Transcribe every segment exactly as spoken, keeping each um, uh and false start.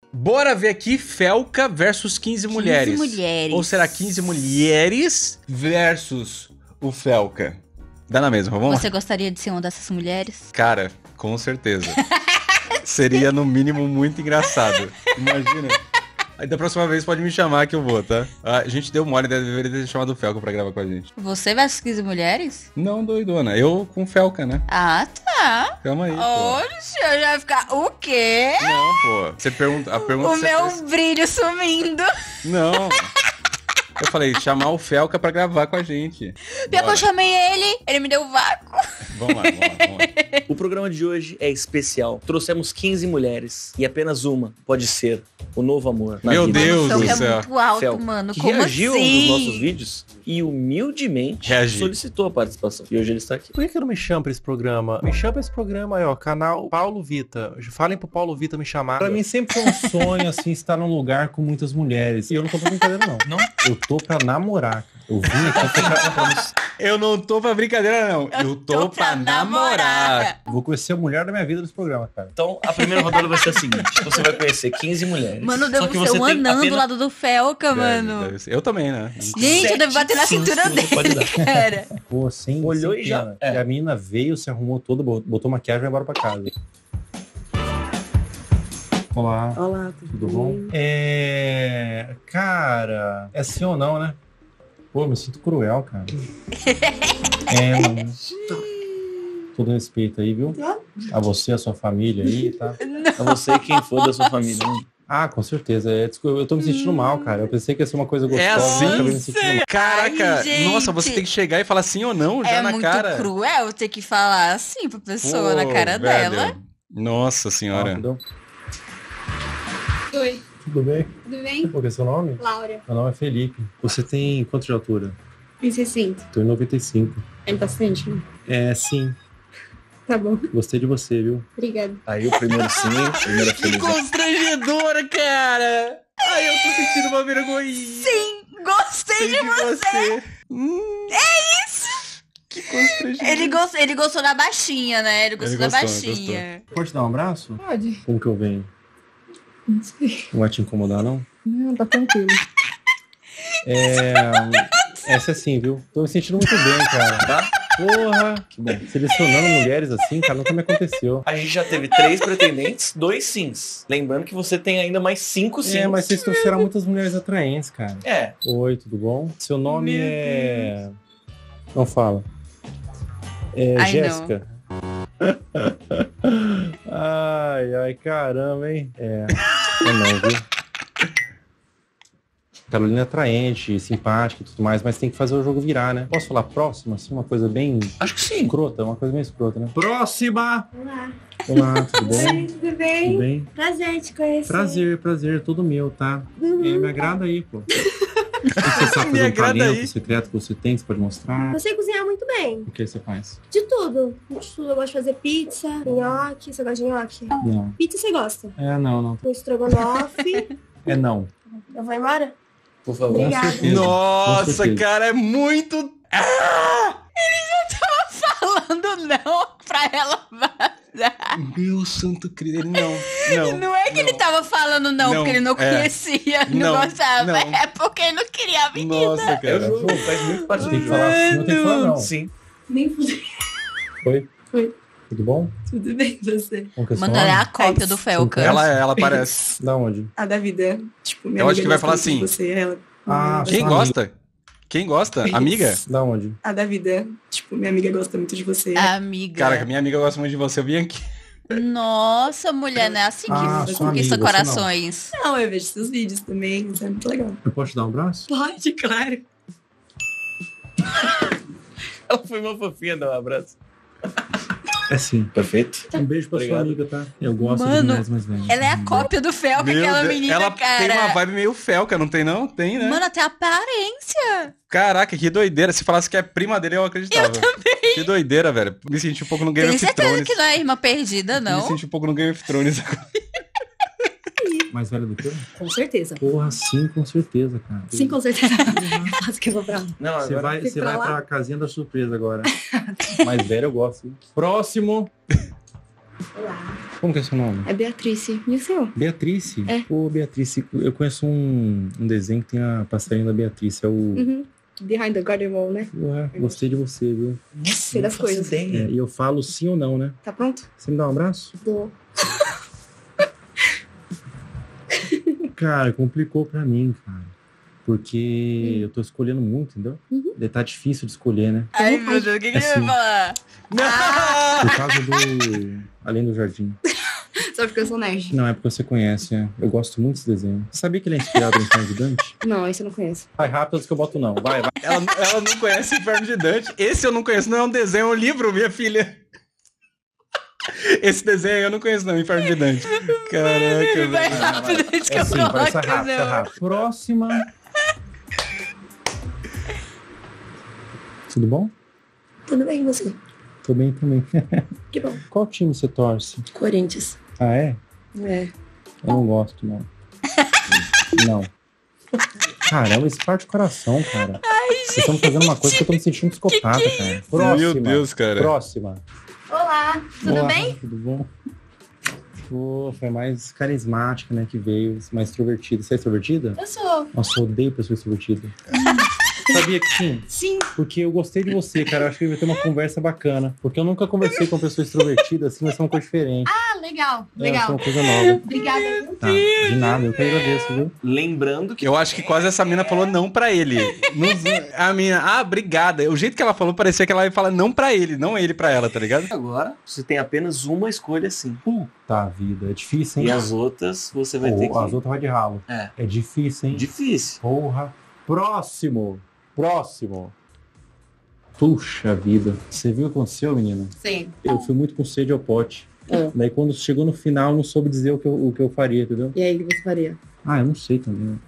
Bora ver aqui Felca versus quinze mulheres. quinze mulheres. Ou será quinze mulheres versus o Felca? Dá na mesma, vamos lá. Você gostaria de ser uma dessas mulheres? Cara, com certeza. Seria, no mínimo, muito engraçado. Imagina. Aí da próxima vez pode me chamar que eu vou, tá? A gente deu mole, deveria ter chamado o Felca pra gravar com a gente. Você versus quinze mulheres? Não, doidona. Eu com o Felca, né? Ah, tá. Calma aí, pô. Olha, o senhor já vai ficar... O quê? Não, pô. Você pergunta... A pergunta O que você meu fez... brilho sumindo. Não. Eu falei, chamar o Felca pra gravar com a gente. Pior que eu chamei ele, ele me deu o vácuo. Vamos lá, vamos lá, vamos lá. O programa de hoje é especial. Trouxemos quinze mulheres e apenas uma pode ser o novo amor na Meu vida. Deus O do Felca céu. é muito alto, Felca, mano. que Como reagiu assim? a um dos nossos vídeos e humildemente Reagiu. solicitou a participação. E hoje ele está aqui. Por que que não me chama pra esse programa? Me chama pra esse programa aí, ó, canal Paulo Vita. Falem pro Paulo Vita me chamar. Pra mim sempre foi um sonho, assim, estar num lugar com muitas mulheres. E eu não tô pra brincadeira, não. Não? Eu tô pra namorar, cara. Eu vim aqui pra... Eu não tô pra brincadeira, não. Eu, tô, pra, namorar. Vou conhecer a mulher da minha vida nesse programa, cara. Então, a primeira rodada vai ser a seguinte. Você vai conhecer quinze mulheres. Mano, Só devo que ser você um tem anão apenas do lado do Felca, mano. Deve ser. Eu também, né? Gente, eu devo bater na Sete cintura cintos você pode dele, dar. cara. Pô, sem, Olhou sem e já- pena. é. E a menina veio, se arrumou toda, botou maquiagem e vai embora pra casa. Olá. Olá, Tudo bom? É... Cara, é sim ou não, né? Pô, eu me sinto cruel, cara. É, mano. Todo respeito aí, viu? A você, a sua família aí, tá? A você e quem for da sua família. né? Ah, com certeza. É, desculpa, eu tô me sentindo mal, cara. Eu pensei que ia ser uma coisa gostosa. É assim? eu acabei me sentindo mal. Caraca, Ai, gente. nossa, você tem que chegar e falar sim ou não já É na muito cara. cruel ter que falar assim pra pessoa Pô, na cara velho. dela. Nossa senhora. Ah, tudo, Oi, tudo bem? tudo bem? Qual que é seu nome? Laura, Meu nome é Felipe. Você tem quanto de altura? um e sessenta. Tô em noventa e cinco. É bastante, né? É, sim. Tá bom, Gostei de você, viu? obrigada. Aí o primeiro sim, primeira Que feliz. constrangedora, cara. Ai, eu tô sentindo uma vergonha. Sim, gostei de você. Hum, É isso! que constrangedor. Ele gostou, ele gostou da baixinha, né? Ele gostou Ele da gostou, baixinha. Pode dar um abraço? Pode. Como que eu venho? Não sei. Não vai te incomodar, não? Não, tá tranquilo. É... Essa é assim, viu? Tô me sentindo muito bem, cara. Tá? Porra! Que bom. Selecionando mulheres assim, cara, nunca me aconteceu. A gente já teve três pretendentes, dois sims. Lembrando que você tem ainda mais cinco sims. É, mas vocês trouxeram muitas mulheres atraentes, cara. É. Oi, tudo bom? Seu nome Meu é... Não fala. É Ai, Jéssica. Ai, ai, caramba, hein? É. É não, viu? Carolina é atraente, simpática e tudo mais, mas tem que fazer o jogo virar, né? Posso falar próximo, assim? Uma coisa bem Acho que sim. escrota, uma coisa bem escrota, né? Próxima! Olá. Olá, tudo bem? Oi, tudo bem? Tudo bem? Prazer te conhecer. Prazer, prazer, todo meu, tá? Uhum. É, me agrada aí, pô. O que você sabe Me fazer um agrada talento aí. secreto que você tem, você pode mostrar? Eu sei cozinhar muito bem. O que você faz? De tudo. De tudo. Eu gosto de fazer pizza, nhoque. Você gosta de nhoque? Não. Pizza você gosta? É, não, não. Um estrogonofe. É não. Eu vou embora? Por favor. Obrigada. certeza. Com Nossa, certeza. cara, é muito... Falando não pra ela vazar. Meu santo Cristo, ele não, não. Não é que ele tava falando não, Não, porque ele não é. conhecia, não, Não, gostava. não. É porque ele não queria a menina. Nossa, É o cara. jogo, faz muito parte Você do tem que jogo. falar sim ou tem que falar não. Sim. Nem fudeu. Oi? Oi. Tudo bom? Tudo bem, você? Como que é seu Mano, ela é a nome? cópia do Felca. Ela, ela parece... Da onde? A da vida. Tipo, minha Eu acho amiga que vai gosta falar muito de assim. Você, ela. Ah, Quem sua gosta? Quem gosta? Isso. Amiga? Da onde? A da vida. Tipo, minha amiga gosta muito de você. Amiga. Cara, minha amiga gosta muito de você, eu vim aqui. Nossa, mulher, não é assim que Ah, sua conquista amiga, você corações. Não, eu vejo seus vídeos também. Isso é muito legal. Eu posso te dar um abraço? Pode, claro. Ela foi uma fofinha, dá um abraço. É sim. Perfeito. Um beijo pra Obrigado. sua amiga, tá? Eu gosto Mano, de mulheres mais velhas. Ela é a cópia do Felca, Meu aquela Deus, menina, ela cara. tem uma vibe meio Felca, não tem não? Tem, né? Mano, até a aparência. Caraca, que doideira. Se falasse que é prima dele, eu acreditava. Eu também. Que doideira, velho. Me senti um pouco no Game Tenho of certeza Thrones. que não é irmã perdida, Me não. senti um pouco no Game of Thrones agora. Mais velha do que eu? Com certeza. Porra, sim, com certeza, cara. Sim, com certeza. Quase que eu vou pra lá. Não, Você agora... vai, Fui você pra vai lá? pra casinha da surpresa agora. Mais velha eu gosto. Hein? Próximo. Olá. Como que é seu nome? É Beatrice. E o seu? Beatrice? É. Pô, Beatrice, eu conheço um, um desenho que tem a passarinha da Beatrice, é o... Uhum. Behind the Garden Wall, né? Ué, gostei de você, viu? Sei das coisas. Ideia. É, e eu falo sim ou não, né? Tá pronto? Você me dá um abraço? Dou. Cara, complicou pra mim, cara. Porque hum. eu tô escolhendo muito, entendeu? Uhum. Daí tá difícil de escolher, né? Ai, meu Deus, o que, que Assim. ele vai falar? Por causa do... Além do Jardim. Só porque eu sou nerd. Não, é porque você conhece, né? Eu gosto muito desse desenho. Você sabia que ele é inspirado no Inferno de Dante? Não, esse eu não conheço. Vai rápido antes que eu boto não. Vai, vai. Ela, ela não conhece o Inferno de Dante. Esse eu não conheço, não é um desenho, é um livro, minha filha. Esse desenho aí eu não conheço, não, Inferno de Dante. Caraca, Vai velho. rápido antes que É eu assim, vai coloque ser rápido, o é rápido. Próxima. Tudo bom? Tudo bem, e você? Tô bem também. Que bom. Qual time você torce? Corinthians. Ah, é? É. Eu não gosto, não. Não. Caramba, isso parte do coração, cara. Vocês estão fazendo uma coisa que eu tô me sentindo psicopata, cara. Próxima. Meu Deus, cara. Próxima. Olá, tudo Olá, bem? Tudo bom? Pô, foi mais carismática, né, que veio, mais extrovertida. Você é extrovertida? Eu sou. Nossa, eu odeio pessoa extrovertida. Sabia que sim? Sim. Porque eu gostei de você, cara. Eu acho que vai ter uma conversa bacana. Porque eu nunca conversei com uma pessoa extrovertida, assim, vai ser uma coisa diferente. Ah, legal, É, vai ser legal. uma coisa nova. Obrigada. Tá, de nada, eu que agradeço, viu? Lembrando que Eu acho que quase essa mina falou não pra ele. Não- a mina, ah, obrigada. O jeito que ela falou parecia que ela ia falar não pra ele, não ele pra ela, tá ligado? agora você tem apenas uma escolha sim. Tá, vida, é difícil, hein? E as outras você vai Pô, ter que... as outras vai de ralo. É. É difícil, hein? Difícil. Porra. Próximo. Próximo. Puxa vida. Você viu o que aconteceu, menina? Sim. Eu fui muito com sede ao pote. É. Daí quando chegou no final, eu não soube dizer o que eu, o que eu faria, entendeu? E aí, o que você faria? Ah, eu não sei também.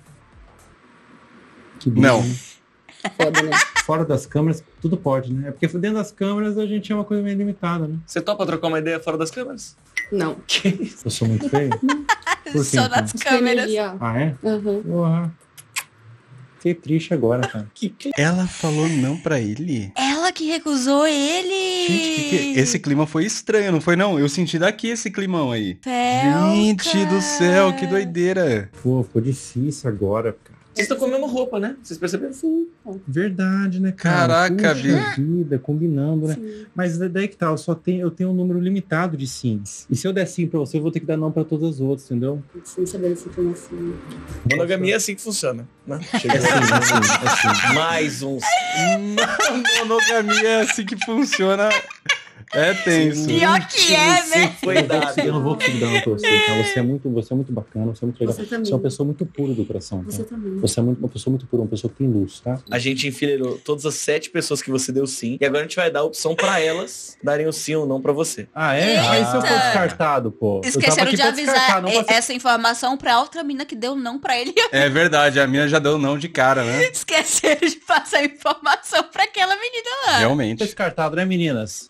Que Não. né? Foda, né? Fora das câmeras, tudo pode, né? É porque dentro das câmeras a gente é uma coisa meio limitada, né? Você topa trocar uma ideia fora das câmeras? Não. Que isso? Eu sou muito feio? Por quê, Só nas então? câmeras. Energia. Ah, é? Uhum. Porra. Fiquei triste agora, cara. Ela falou não pra ele? Ela que recusou ele. Gente, que que- esse clima foi estranho, não foi não? Eu senti daqui esse climão aí. Felca. Gente do céu, que doideira. Pô, ficou difícil agora, cara. Vocês estão com a mesma roupa, né? Vocês perceberam? Sim. Verdade, né, cara? Caraca, Puxa vida, combinando, né? Sim. Mas daí que tá, eu só tenho, eu tenho um número limitado de sims. E se eu der sim pra você, eu vou ter que dar não pra todas as outras, entendeu? Sem saber dessa informação. Monogamia é assim que funciona, né? É assim, é assim, é assim. Mais uns. Monogamia é assim que funciona. É tenso. Pior que é, Sim, né? foi Eu, vou dado. conseguir, eu não vou conseguir dar não pra você, tá? Você é muito, você é muito bacana, você é muito legal. Você também. Você é uma pessoa muito pura do coração, tá? Você também. Você é muito, uma pessoa muito pura, uma pessoa que tem luz, tá? A gente enfileirou todas as sete pessoas que você deu sim. E agora a gente vai dar a opção pra elas darem o sim ou não pra você. Ah, é? Aí se eu for Eita. descartado, pô. Eu tava Esqueceram aqui de pra descartar, avisar não pra ser- essa informação pra outra mina que deu não pra ele. É verdade, a mina já deu não de cara, né? Esqueceram de passar a informação pra aquela menina lá. Realmente. descartado, né, meninas?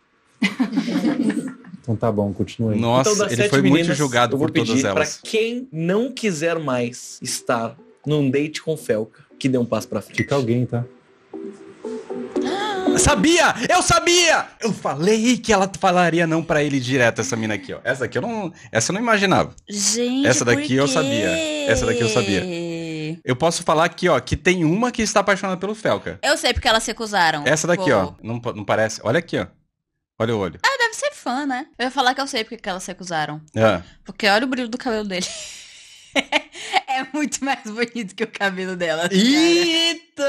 Então tá bom, continua aí. Nossa, Então, das ele sete foi muito meninas, julgado eu vou por todas pedir elas. pra quem não quiser mais estar num date com Felca, que dê um passo pra frente. Fica alguém, tá? Sabia! Eu sabia! Eu falei que ela falaria não pra ele direto, essa mina aqui, ó. Essa aqui eu não, essa eu não imaginava. Gente, Essa daqui por eu quê? sabia. Essa daqui eu sabia. Eu posso falar aqui, ó, que tem uma que está apaixonada pelo Felca. Eu sei porque elas se recusaram. Essa daqui, Pô. ó. Não, não parece? Olha aqui, ó. Olha o olho. Ah, deve ser fã, né? Eu ia falar que eu sei porque que elas se recusaram. É. Porque olha o brilho do cabelo dele. É muito mais bonito que o cabelo dela. Eita!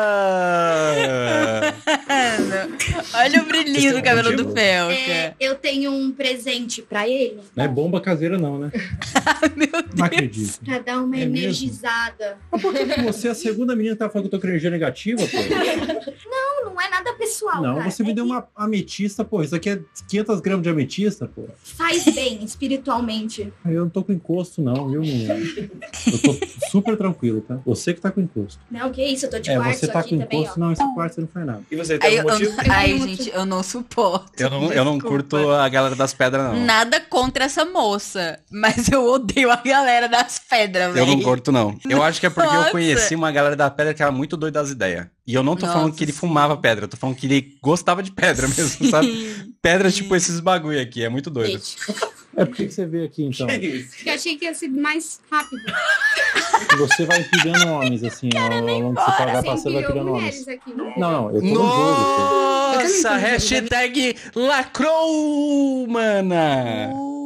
Olha o brilhinho do cabelo do É, Felca. eu tenho um presente pra ele, Não é bomba caseira, não, né? Meu Deus. Não acredito. pra dar uma É mesmo? energizada. Mas por que que você é a segunda menina que tá falando que eu tô com energia negativa, pô? Não, não é nada pessoal, Não, cara. você me É deu que uma ametista, pô. Isso aqui é quinhentos gramas de ametista, pô. Faz bem, espiritualmente. Eu não tô com encosto, não, viu, menina? Eu tô super tranquilo, tá? Você que tá com encosto. Não, que isso, eu tô de É, quartzo você tá aqui com também, encosto, ó. não, esse quarto você não faz nada. E você Aí, tem eu, algum motivo? ai, gente, eu não suporto. Eu não, eu não Desculpa. curto a galera das pedras, não. Nada contra essa moça, mas eu odeio a galera das pedras, Eu velho. não curto, não. Eu acho que é porque Nossa. eu conheci uma galera da pedra que era muito doida das ideias. E eu não tô falando Nossa, que ele sim. fumava pedra, eu tô falando que ele gostava de pedra mesmo, sabe? Pedra, tipo esses bagulho aqui, é muito doido. Gente, É, por que que você veio aqui, então? Porque eu achei que ia ser mais rápido. Você vai empilhando homens, assim, ao, ao longo que você vai passando, vai empilhando homens. mulheres aqui. Não, não, eu tô no jogo, Nossa, hashtag lacrou, mana.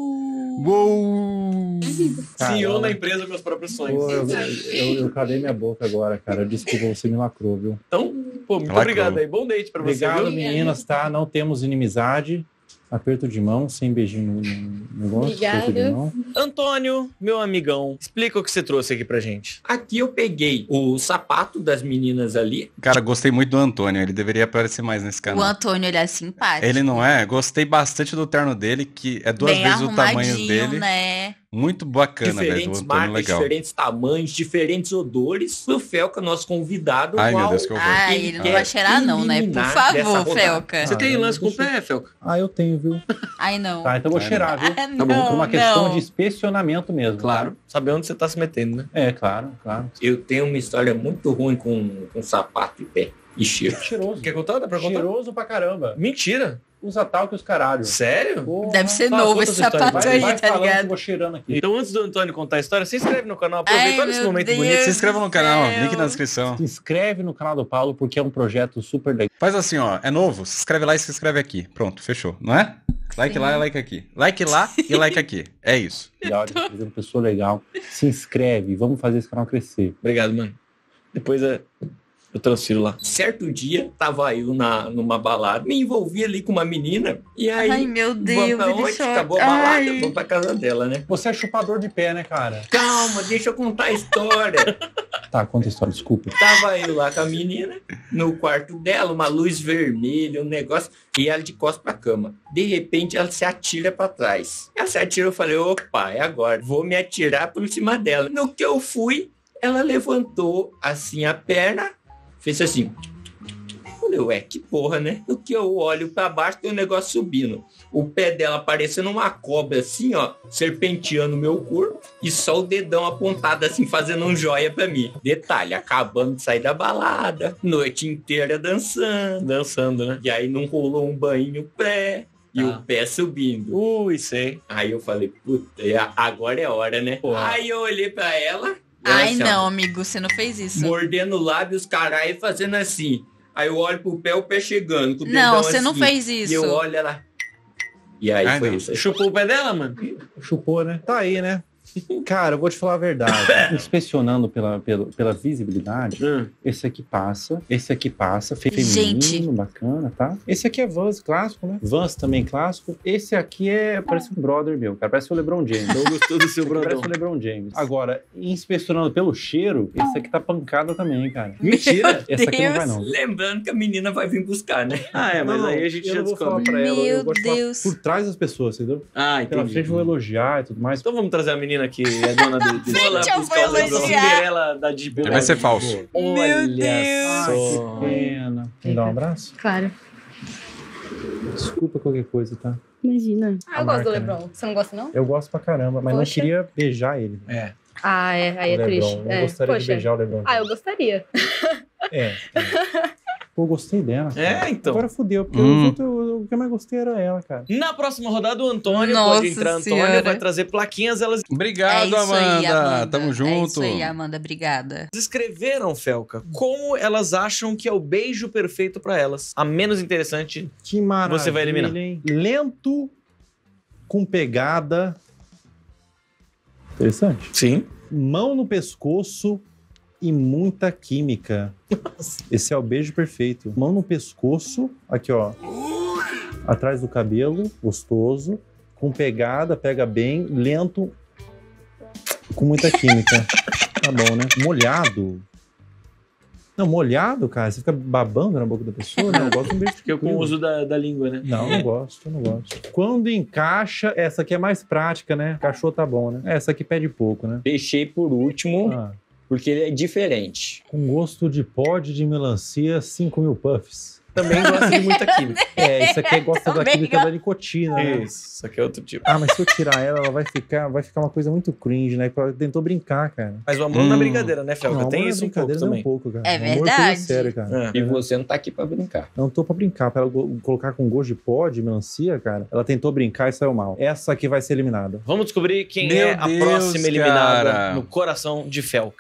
Uou. C E O Caramba. na empresa com os próprios pô. sonhos. Pô, eu, eu, eu calei minha boca agora, cara. Desculpa, você me lacrou, viu? Então, pô, muito Lacrou. obrigado aí. Bom date pra você, Obrigado, viu? meninas, tá? Não temos inimizade. Aperto de mão, sem beijinho no, no negócio. Obrigada. Aperto de mão. Antônio, meu amigão, explica o que você trouxe aqui pra gente. Aqui eu peguei o sapato das meninas ali. Cara, gostei muito do Antônio. Ele deveria aparecer mais nesse O canal. Antônio, ele é simpático. Ele não é? Gostei bastante do terno dele, que é duas Bem vezes o tamanho arrumadinho, dele. né? Muito bacana, velho, do Diferentes Antônio, marcas, legal. diferentes tamanhos, diferentes odores. O Felca, nosso convidado. Ai, meu qual Deus, que horror. Ah, ele ele não quer vai cheirar não, né? Por eliminar dessa favor, rodada. Felca. Você Ah, tem eu lance com o deixo- pé, Felca? Ah, eu tenho, viu? Ai, não. Tá, então eu vou Ai, cheirar, viu? Ah, Tá bom, por uma não, questão não. de inspecionamento mesmo. Claro. Saber onde você tá se metendo, né? É, claro, claro. Eu tenho uma história muito ruim com, com sapato e pé e cheiro. Cheiroso. Quer contar? Dá pra contar? Cheiroso pra caramba. Mentira. Usa tal que os caralho. Sério? Porra. Deve ser Fala, novo conta esse essa história, sapato Vai, aí, vai tá falando que eu ligado? vou cheirando aqui. Então, antes do Antônio contar a história, se inscreve no canal. Aproveita, Ai, olha esse meu momento Deus. bonito. Se inscreva no canal, Deus. link na descrição. Se inscreve no canal do Paulo porque é um projeto super legal. Faz assim, ó, é novo, se inscreve lá e se inscreve aqui. Pronto, fechou, não é? Like Sim. lá e like aqui. Like lá e like aqui. É isso. Legal, de uma pessoa legal. Se inscreve, vamos fazer esse canal crescer. Obrigado, mano. Depois é... eu transfiro lá. Certo dia, tava eu na, numa balada, me envolvi ali com uma menina, e aí... Ai, meu vamos Deus, pra ele onde? chora. Acabou a balada, Ai. vamos pra casa dela, né? Você é chupador de pé, né, cara? Calma, deixa eu contar a história. Tá, conta a história, desculpa. Tava eu lá com a menina, no quarto dela, uma luz vermelha, um negócio, e ela de costas pra cama. De repente, ela se atira pra trás. Ela se atira, eu falei, opa, é agora, vou me atirar por cima dela. No que eu fui, ela levantou assim a perna, fez assim. Falei, ué, que porra, né? No que eu olho pra baixo, tem um negócio subindo. O pé dela parecendo uma cobra assim, ó, serpenteando o meu corpo, e só o dedão apontado assim, fazendo um joia pra mim. Detalhe, acabando de sair da balada, noite inteira dançando. Dançando, né? E aí não rolou um banho pré, e Ah. o pé subindo. Ui, sei. Aí eu falei, puta, é- agora é hora, né? Porra. Aí eu olhei pra ela, ela Ai, assim, ó, não, amigo, você não fez isso. mordendo o lábio, os caralho, e fazendo assim. Aí eu olho pro pé, o pé chegando, com o Não, dedão você não assim. fez E isso. eu olho ela. E aí Ai, foi não. isso. aí. Chupou o pé dela, mano? Chupou, né? Tá aí, né? Cara, eu vou te falar a verdade. Inspecionando pela, pela, pela visibilidade, Hum. esse aqui passa, esse aqui passa, fe- Gente. feminino, bacana, tá? Esse aqui é Vans clássico, né? Vans também clássico. Esse aqui é, parece um brother meu, cara, parece o LeBron James. Então gostou do seu Esse aqui brother. parece o LeBron James. Agora, inspecionando pelo cheiro, esse aqui tá pancada também, cara. Mentira! Essa aqui não vai, Deus. não. Lembrando que a menina vai vir buscar, né? Ah, é, mas Não, aí a gente eu já não vou falar descobre. pra ela, eu Meu gosto de falar Deus. por trás das pessoas, entendeu? Ah, Pela entendi. frente eu vou elogiar e tudo mais. Então vamos trazer a menina que é dona do... do... Vou lá Gente, eu buscar vou o LeBron. elogiar. Cinderela da Deep Ele vai ser falso. Olha Deus. só. Que pena. Quer dar um abraço? Claro. Desculpa qualquer coisa, tá? Imagina. A Ah, eu gosto marca, do né? LeBron. Você não gosta, não? Eu gosto pra caramba, mas não Poxa. queria beijar ele. É. Ah, é. Aí é o Lebron. triste. Não É. gostaria de Poxa. beijar o Lebron. Ah, eu gostaria. É. é. Pô, eu gostei dela. É, cara. então. Agora fudeu, porque Hum. os outros, eu- o que eu mais gostei era ela, cara. Na próxima rodada, o Antônio Nossa pode entrar. Antônio Senhora. vai trazer plaquinhas. Elas Obrigado, é isso Amanda. aí, Amanda. Tamo junto. É isso aí, Amanda. Obrigada. escreveram, Felca, como elas acham que é o beijo perfeito pra elas. A menos interessante. Que maravilha, Você vai eliminar. hein? Lento, com pegada. Interessante. Sim. Mão no pescoço e muita química. Esse é o beijo perfeito. Mão no pescoço, aqui ó, atrás do cabelo, gostoso, com pegada, pega bem, lento, com muita química. Tá bom, né? Molhado. Não, molhado, cara, você fica babando na boca da pessoa, né? Eu gosto de um beijo Porque com o tranquilo. uso da, da língua, né? Não, não gosto, eu não gosto. Quando encaixa, essa aqui é mais prática, né? Cachorro tá bom, né? Essa aqui pede pouco, né? Deixei por último, Ah, porque ele é diferente. com gosto de pod de melancia, cinco mil puffs. Também gosta de muita química. É, isso aqui gosta da Também química gosto. da nicotina, né? Isso, isso aqui é outro tipo. Ah, mas se eu tirar ela, ela vai ficar, vai ficar uma coisa muito cringe, né? Ela tentou brincar, cara. Mas o amor Hum. não é brincadeira, né, Felga? Não, Tem amor é isso um pouco brincadeira, nem também. um pouco, cara. É O amor é verdade. coisa séria, cara. É. E você não tá aqui pra brincar. Não tô pra brincar. Pra ela go- colocar com gosto de pó, de melancia, cara, ela tentou brincar e saiu mal. Essa aqui vai ser eliminada. Vamos descobrir quem Meu é a Deus, próxima eliminada cara. no coração de Felga.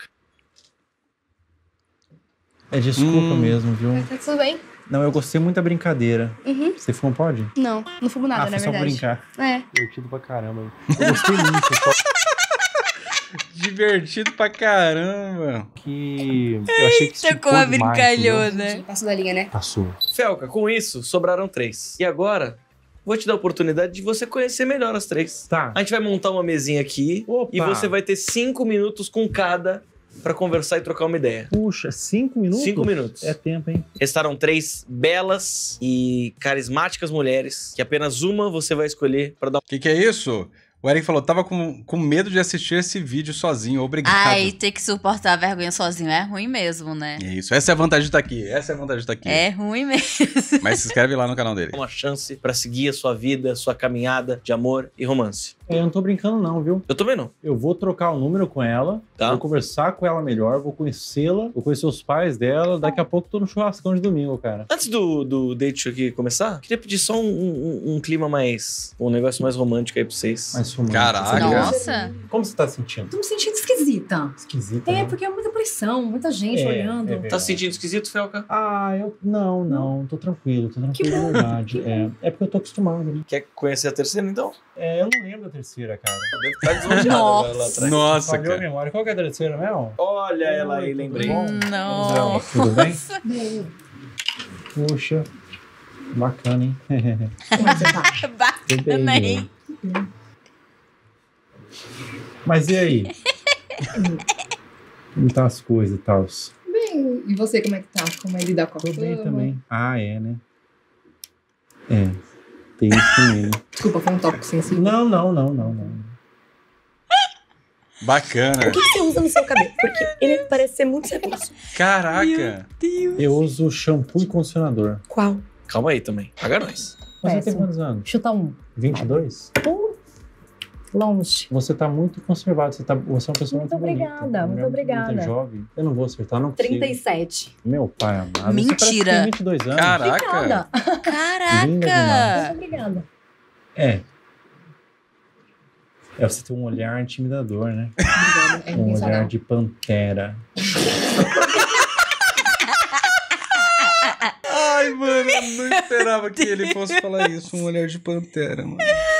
É desculpa Hum. mesmo, viu? Tá tudo bem? Não, eu gostei muito da brincadeira. Uhum. Você fumou pode? Não, não fumo nada, ah, na foi só pra verdade. brincar. É. Divertido pra caramba. Eu gostei muito, só Divertido pra caramba. que eu achei que Tocou esticou a demais, brincalhona. Passou da linha, né? entendeu? Passou. Felga, com isso, sobraram três. E agora, vou te dar a oportunidade de você conhecer melhor as três. Tá. A gente vai montar uma mesinha aqui Opa. e você vai ter cinco minutos com cada pra conversar e trocar uma ideia. Puxa, cinco minutos? Cinco minutos. É tempo, hein? Restaram três belas e carismáticas mulheres, que apenas uma você vai escolher pra dar O que, que é isso? O Eric falou, tava com, com medo de assistir esse vídeo sozinho. Obrigado. Ai, ter que suportar a vergonha sozinho é ruim mesmo, né? É isso. Essa é a vantagem de estar aqui. Essa é a vantagem de estar aqui. É ruim mesmo. Mas se inscreve lá no canal dele. uma chance pra seguir a sua vida, sua caminhada de amor e romance. Eu não tô brincando não, viu? Eu também não. Eu vou trocar o número com ela, Tá. vou conversar com ela melhor, vou conhecê-la, vou conhecer os pais dela, daqui a pouco tô no churrascão de domingo, cara. Antes do, do date aqui começar, queria pedir só um, um- um clima mais... um negócio mais romântico aí pra vocês. Mas romântico. Caraca. Nossa. Como você tá sentindo? Tô me sentindo esquisita. Esquisita, É, né? porque é muita pressão, muita gente É, olhando. é verdade. Tá se sentindo esquisito, Felca? Ah, eu... Não, não, tô tranquilo, tô tranquilo Que de bom, verdade. que É, é porque eu tô acostumado, né? Quer conhecer a terceira, então? É, eu não lembro da terceira, cara. Deve estar desonjado Nossa. agora lá atrás. Nossa, Falhou a cara. memória. Qual que é a terceira mesmo? Olha ela aí, Tudo lembrei. bom? Não. Tudo bem? Puxa, bacana, hein? Como é que você tá? Tudo bem, Bacana, hein? meu. Mas e aí? Como tá as coisas e tal? Bem, e você como é que tá? Como é lidar com a Tô bem fama? também. Ah, é, né? É, tem isso também, né? Desculpa, foi um tópico sensível. Não, não, não, não, não. Bacana. O que você usa no seu cabelo? Porque ele parece ser muito sedoso. Caraca. Eu uso shampoo e condicionador. Qual? Calma aí também. Paga nós. Você tem Péssimo. quantos anos? Chuta um. vinte e dois? Longe. Você tá muito conservado, você, tá, você é uma pessoa Muito muito, bonita. obrigada, muito Mulher obrigada. Muito jovem. Eu não vou acertar, não consigo. trinta e sete. Meu pai amado. Mentira. Você parece que tem vinte e dois anos. Caraca. Obrigada. Linda Caraca. Muito obrigada. É. É, você tem um olhar intimidador, né? Obrigada. É Um ninguém olhar saudável. de pantera. Ai, mano, eu não esperava que ele fosse falar isso. Um olhar de pantera, mano.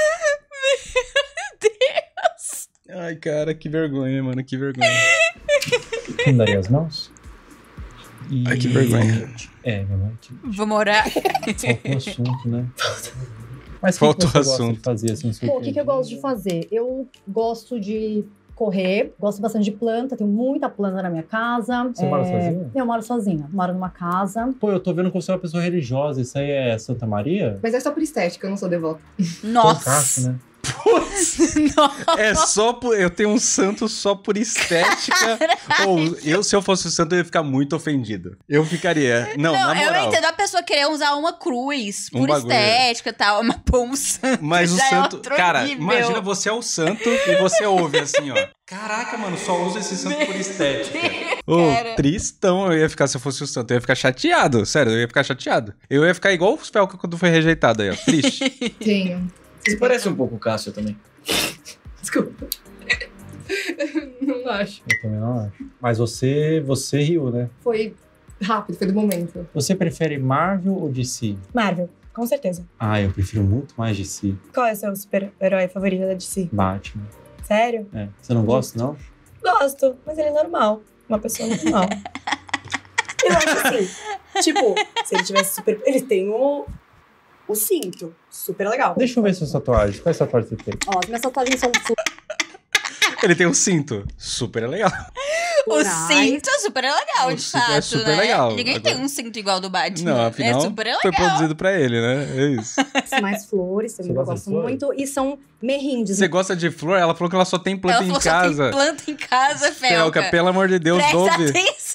Ai, cara, que vergonha, mano, que vergonha. Não daria as mãos? E... Ai, que vergonha. É, meu irmão. Vou morar. Faltou o assunto, né? Mas o que Faltou que você gosta assunto. de fazer assim, no seu Bom, o que, que eu dia a gosto de dia? fazer? Eu gosto de correr, gosto bastante de planta, tenho muita planta na minha casa. Você mora sozinha? Eu moro sozinha, moro numa casa. Pô, eu tô vendo que você é uma pessoa religiosa. Isso aí é Santa Maria? Mas é só por estética, eu não sou devota. Nossa. Tonkaço, né? Nossa. É só por. Eu tenho um santo só por estética. Ou eu, se eu fosse o santo, eu ia ficar muito ofendido. Eu ficaria. Não, Não, na eu moral. entendo a pessoa querer usar uma cruz Um por bagulho. estética e tal, mas pô, um santo Mas o já é santo. outro Cara, nível. imagina você é o santo e você ouve assim, ó. Caraca, mano, só usa esse santo por estética. Ô, Cara. tristão eu ia ficar se eu fosse o santo. Eu ia ficar chateado. Sério, eu ia ficar chateado. Eu ia ficar igual o Felca quando foi rejeitado aí, ó. Triste. Tenho. Você parece um pouco o Cássio também. Desculpa. Não acho. Eu também não acho. Mas você, você riu, né? Foi rápido, foi do momento. Você prefere Marvel ou D C? Marvel, com certeza. Ah, eu prefiro muito mais D C. Qual é o seu super-herói favorito da D C? Batman. Sério? É. Você não gosta, não? Gosto, mas ele é normal. Uma pessoa normal. Eu acho assim, tipo, se ele tivesse super... Ele tem o... o cinto. Super legal. Deixa eu ver suas tatuagens. Quais tatuagens você tem? Ó, as minhas tatuagens são Ele tem um cinto. Super legal. O florais. cinto é super legal, O de cinto é fato, super né? legal. Ninguém Agora- tem um cinto igual do Batman. Não, afinal, É super legal. foi produzido pra ele, né? É isso. mais flores, também Você eu gosta de gosto flores? muito. E são merrindes. Você gosta de flor? Ela falou que ela só tem planta Ela em falou só casa. tem planta em casa, Felca, Felca. pelo amor de Deus, Presta ouve. atenção.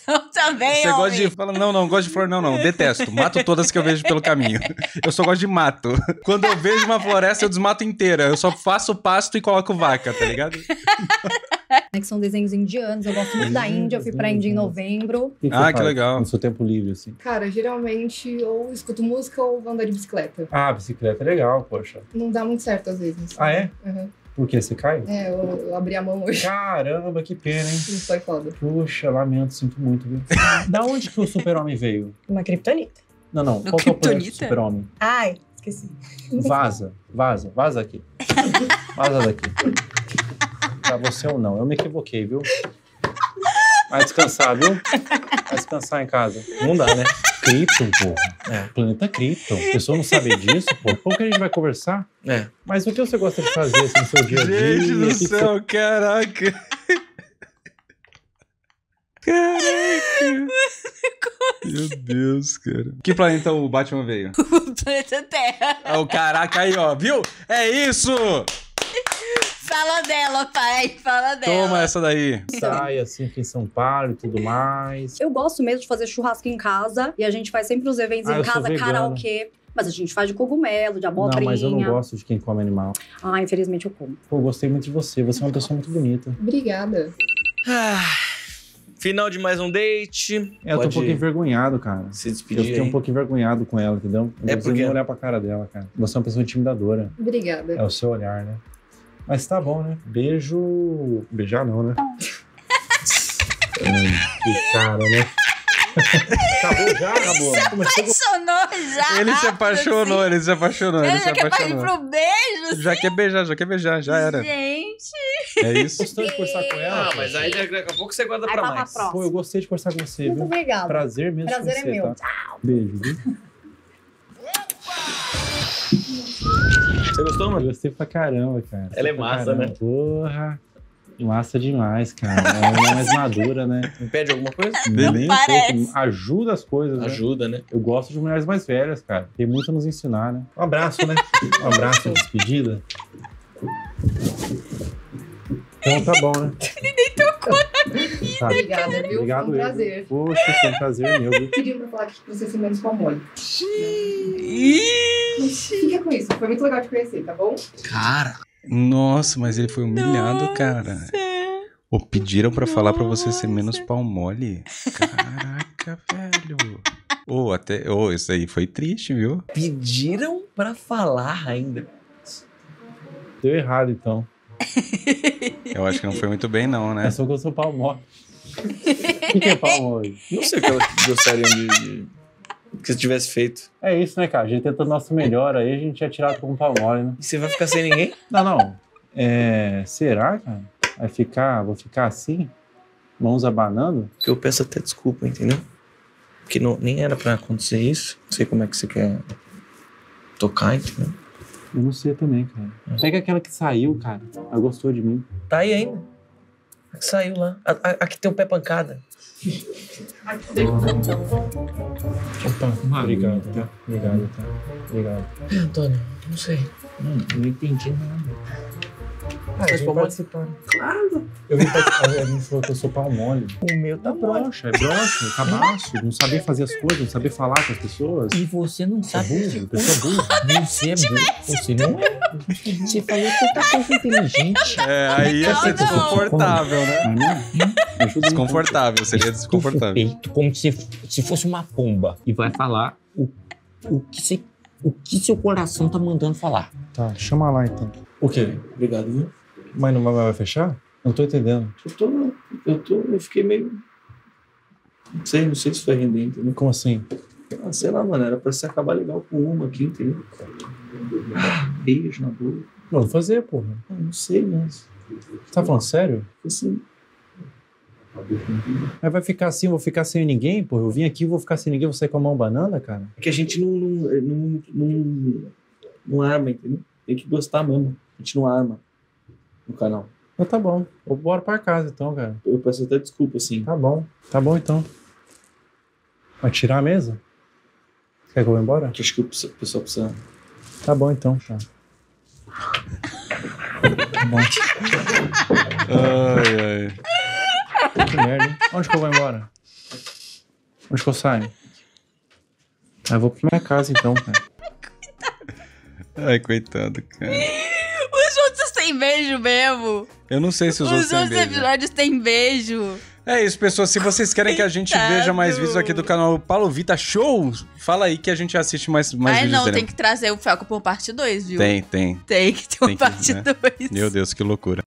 coração também, Você homem. gosta de... Fala, não, não, gosto de flor, não, não. Detesto. Mato todas que eu vejo pelo caminho. Eu só gosto de mato. Quando eu vejo uma floresta, eu desmato inteira. Eu só faço pasto e coloco vaca, tá ligado? Que são desenhos indianos. Eu gosto muito da Índia. Eu fui pra Índia em novembro. O que que Ah, você que faz legal. No seu tempo livre, assim. Cara, geralmente ou escuto música ou vou andar de bicicleta. Ah, bicicleta é legal, poxa. Não dá muito certo às vezes. Ah, é? Uhum. Por quê? Você cai? É, eu, eu abri a mão hoje. Caramba, que pena, hein? Não foi foda. Puxa, lamento, sinto muito, viu? Da onde que o super-homem veio? Uma kriptonita. Não, não. Do Qual que é o poder do Kryptonita? super-homem? Ai, esqueci. Vaza, vaza, vaza aqui. Vaza daqui. Pra você ou não. Eu me equivoquei, viu? Vai descansar, viu? Vai descansar em casa. Não dá, né? Krypton, pô. É. Planeta Krypton. A pessoa não sabe disso, pô. Como que a gente vai conversar? É. Mas o que você gosta de fazer assim, no seu dia a dia? Gente O do que que céu, caraca. Caraca. Meu Deus, cara. Que planeta o Batman veio? O planeta Terra. Ah, o caraca aí, ó. Viu? É isso! Fala dela, pai. Fala dela. Toma essa daí. sai assim aqui em São Paulo e tudo mais. Eu gosto mesmo de fazer churrasco em casa. E a gente faz sempre os eventos Ah, em eu sou casa, vegano. karaokê. Mas a gente faz de cogumelo, de Não, abobrinha. mas eu não gosto de quem come animal. Ah, infelizmente eu como. Pô, eu gostei muito de você. Você é uma pessoa muito bonita. Obrigada. Ah, final de mais um date. É, eu tô um Pode pouco envergonhado, cara. se Eu despedir fiquei aí. um pouco envergonhado com ela, entendeu? Eu É não consigo porque- nem olhar pra cara dela, cara. Você é uma pessoa intimidadora. Obrigada. É o seu olhar, né? Mas tá bom, né? Beijo... Beijar não, né? Ai, que cara, né? Acabou já? Acabou. Começou com... Apaixonou já. Ele se rápido, apaixonou, assim. ele se apaixonou, ele Ele se já quer partir apaixonou. pro beijo. Já quer beijar, já quer beijar, já era. Gente. É isso. Gostou de conversar com ela? Ah, mas aí daqui a pouco você guarda Aí pra vai pra mais. próxima. Pô, eu gostei de conversar com você, Muito viu? obrigada. Prazer mesmo Prazer com é você, meu. tá? Beijo, viu? Você gostou, Eu mano? gostei pra caramba, cara. Ela é Pra massa, caramba. né? Porra. Massa demais, cara. Ela é mais madura, né? Impede alguma coisa? Não Nem um parece. pouco. Ajuda as coisas, né? Ajuda, né? Eu gosto de mulheres mais velhas, cara. Tem muito a nos ensinar, né? Um abraço, né? Um abraço de despedida. Então tá bom, né? Ele nem tocou na menina, tá. Obrigada, viu? Obrigado, Foi um eu. prazer. Poxa, foi um prazer meu, viu? Pediram pra falar que você se menos pau mole. Fica com isso. Foi muito legal te conhecer, tá bom? Cara. Nossa, mas ele foi humilhado, cara. Ou pediram pra falar pra você ser menos pau mole? Caraca, velho. Ou até. Ou isso aí foi triste, viu? Pediram pra falar ainda. Deu errado, então. Eu acho que não foi muito bem, não, né? É só que eu sou pau mole. O que, que é pau mole? Não sei o que elas gostariam de, de... que você tivesse feito. É isso, né, cara? A gente tenta o nosso melhor aí, a gente é tirado como pau mole, né? E você vai ficar sem ninguém? Não, não. É... Será, cara? Vai ficar... Vou ficar assim? Mãos abanando? Porque eu peço até desculpa, entendeu? Porque não, nem era pra acontecer isso. Não sei como é que você quer tocar, entendeu? Eu não sei também, cara. Pega aquela que saiu, cara. Ela gostou de mim. Tá aí ainda. A que saiu lá. A, a, a que tem o pé pancada. Opa, obrigado, tá? Obrigado, tá? Obrigado. É, Antônio, não sei. Não, não entendi nada. Ah, Vocês eu vim vão participar. Claro! Eu vim participar, a gente falou que eu sou pau mole. O meu tá É broxa, é broxa, é cabaço. Não saber fazer as coisas, não saber falar com as pessoas. E você não É sabe. burro, pessoa burra. Você é burro. Você não é. Você falou tanta coisa inteligente. É, aí ia ser Não, não. desconfortável, né? Mas não, me ajuda aí, Desconfortável, seria desconfortável. Feito como se, se fosse uma pomba. E vai falar o, o, que se, o que seu coração tá mandando falar. Tá, chama lá então. O quê? Obrigado, viu? Mas não vai, vai fechar? Não tô entendendo. Eu tô. Eu tô. Eu fiquei meio. Não sei, não sei se foi render, entendeu? Como assim? Ah, sei lá, mano. Era pra você acabar legal com uma aqui, entendeu? Ah, beijo na boca. Não, vou fazer, porra. Ah, não sei, mas. Você tá falando sério? Assim. Mas vai ficar assim, eu vou ficar sem ninguém, porra? Eu vim aqui, vou ficar sem ninguém, vou sair com a mão banana, cara? É que a gente não. Não, não, não, não arma, entendeu? Tem que gostar mesmo. A gente não arma no canal. Então tá bom. Vou bora pra casa então, cara. Eu peço até desculpa, assim. Tá bom. Tá bom então. Vai tirar a mesa? Quer que eu vá embora? Que acho que o pessoal precisa. Tá bom então, tá. Tá bom. Ai, ai. Que merda, hein? Onde que eu vou embora? Onde que eu saio? Ah, eu vou pra minha casa então, cara. Ai, coitado, cara. Os outros têm beijo mesmo. Eu não sei se os, Os outros têm outros beijo. episódios têm beijo. É isso, pessoal. Se vocês querem que a gente Coitado. veja mais vídeos aqui do canal Paulo Vita Show, fala aí que a gente assiste mais, mais Ai, vídeos não, dele. tem que trazer o Felco por parte dois, viu? Tem, tem. Tem que ter uma Tem que, parte né? dois. Meu Deus, que loucura.